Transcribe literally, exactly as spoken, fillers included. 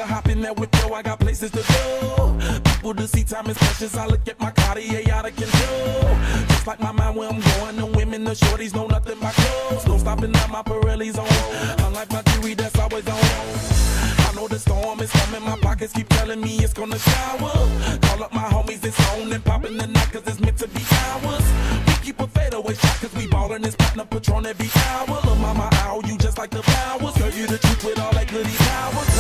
hop in that whip, yo, I got places to go. People to see, time is precious. I look at my Cartier out of control. Just like my mind where I'm going, the women, the shorties know nothing but clothes. No stopping at my Pirelli's on. Unlike my jewelry, that's always on. I know the storm is coming, my pockets keep telling me it's gonna shower. Call up my homies, it's on and popping the night, cause it's meant to be ours. We keep a fadeaway shot, cause we ballin' this platinum Patron every hour. Lil' mama, ow, you just like the flowers. Girl, you the truth with all that goody powers.